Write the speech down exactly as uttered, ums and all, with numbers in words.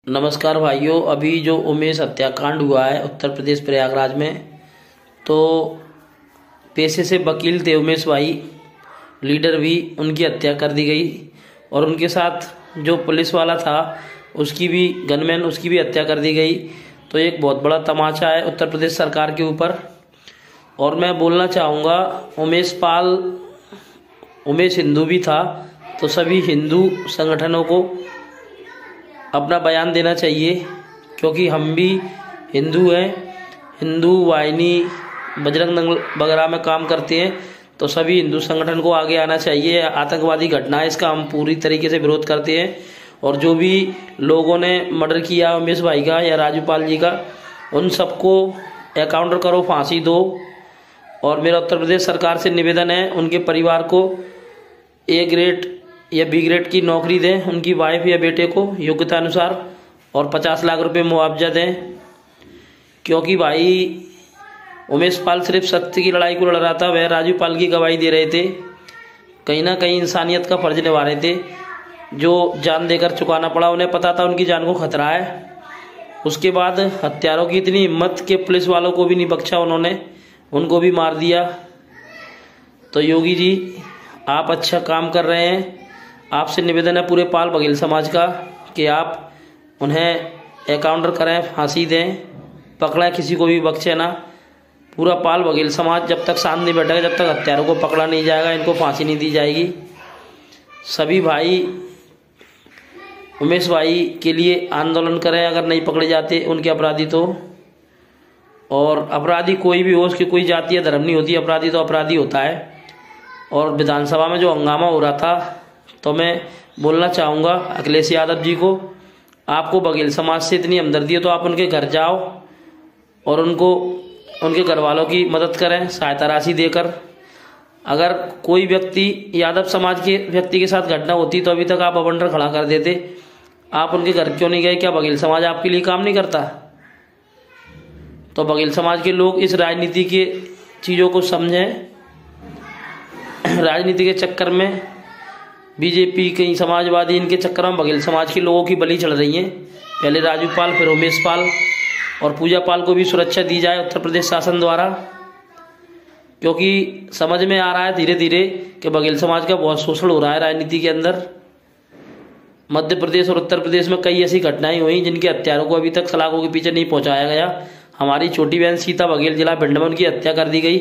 नमस्कार भाइयों। अभी जो उमेश हत्याकांड हुआ है उत्तर प्रदेश प्रयागराज में, तो पेशे से वकील थे उमेश भाई, लीडर भी, उनकी हत्या कर दी गई और उनके साथ जो पुलिस वाला था उसकी भी, गनमैन, उसकी भी हत्या कर दी गई। तो एक बहुत बड़ा तमाचा है उत्तर प्रदेश सरकार के ऊपर। और मैं बोलना चाहूँगा, उमेश पाल, उमेश हिंदू भी था, तो सभी हिंदू संगठनों को अपना बयान देना चाहिए, क्योंकि हम भी हिंदू हैं, हिंदू वाहिनी, बजरंग दल वगैरह में काम करते हैं। तो सभी हिंदू संगठन को आगे आना चाहिए। आतंकवादी घटना है, इसका हम पूरी तरीके से विरोध करते हैं। और जो भी लोगों ने मर्डर किया उमेश भाई का या राजूपाल जी का, उन सबको एकाउंटर करो, फांसी दो। और मेरा उत्तर प्रदेश सरकार से निवेदन है, उनके परिवार को ए ग्रेड या बी ग्रेड की नौकरी दें, उनकी वाइफ या बेटे को योग्यता अनुसार, और पचास लाख रुपए मुआवजा दें। क्योंकि भाई उमेश पाल सिर्फ सत्य की लड़ाई को लड़ रहा था, वह राजूपाल की गवाही दे रहे थे, कहीं ना कहीं इंसानियत का फर्ज निभा रहे थे, जो जान देकर चुकाना पड़ा। उन्हें पता था उनकी जान को खतरा है। उसके बाद हत्यारों की इतनी हिम्मत कि पुलिस वालों को भी नहीं बख्शा उन्होंने, उनको भी मार दिया। तो योगी जी, आप अच्छा काम कर रहे हैं। आपसे निवेदन है पूरे पाल बघेल समाज का कि आप उन्हें एकाउंटर करें, फांसी दें, पकड़ें, किसी को भी बख्शे ना। पूरा पाल बघेल समाज जब तक शांत नहीं बैठेगा, जब तक हत्यारों को पकड़ा नहीं जाएगा, इनको फांसी नहीं दी जाएगी। सभी भाई उमेश भाई के लिए आंदोलन करें, अगर नहीं पकड़े जाते उनके अपराधी तो। और अपराधी कोई भी हो, उसकी कोई जाति या धर्म नहीं होती, अपराधी तो अपराधी होता है। और विधानसभा में जो हंगामा हो रहा था, तो मैं बोलना चाहूँगा अखिलेश यादव जी को, आपको बघेल समाज से इतनी हमदर्दी है तो आप उनके घर जाओ और उनको, उनके घर वालों की मदद करें सहायता राशि देकर। अगर कोई व्यक्ति यादव समाज के व्यक्ति के साथ घटना होती तो अभी तक आप अबंडर खड़ा कर देते। आप उनके घर क्यों नहीं गए? क्या बघेल समाज आपके लिए काम नहीं करता? तो बघेल समाज के लोग इस राजनीति के चीज़ों को समझें। राजनीति के चक्कर में बीजेपी, कई समाजवादी, इनके चक्कर में बघेल समाज के लोगों की बलि चढ़ रही है। पहले राजूपाल, फिर उमेश पाल, और पूजा पाल को भी सुरक्षा दी जाए उत्तर प्रदेश शासन द्वारा। क्योंकि समझ में आ रहा है धीरे धीरे कि बघेल समाज का बहुत शोषण हो रहा है राजनीति के अंदर। मध्य प्रदेश और उत्तर प्रदेश में कई ऐसी घटनाएं हुई जिनके हत्यारों को अभी तक सलाखों के पीछे नहीं पहुंचाया गया। हमारी छोटी बहन सीता बघेल, जिला भिंड में, उनकी हत्या कर दी गई।